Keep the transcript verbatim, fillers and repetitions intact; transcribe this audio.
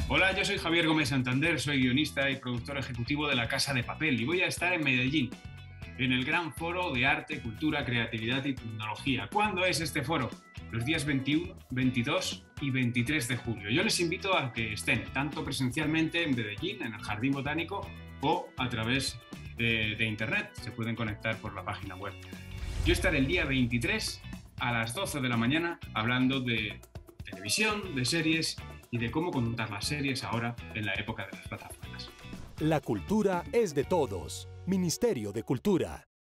Hola, yo soy Javier Gómez Santander, soy guionista y productor ejecutivo de La Casa de Papel y voy a estar en Medellín, en el Gran Foro de Arte, Cultura, Creatividad y Tecnología. ¿Cuándo es este foro? Los días veintiuno, veintidós y veintitrés de julio. Yo les invito a que estén tanto presencialmente en Medellín, en el Jardín Botánico, o a través de, de internet. Se pueden conectar por la página web. Yo estaré el día veintitrés a las doce de la mañana hablando de televisión, de series y de cómo contar las series ahora en la época de las plataformas. La cultura es de todos. Ministerio de Cultura.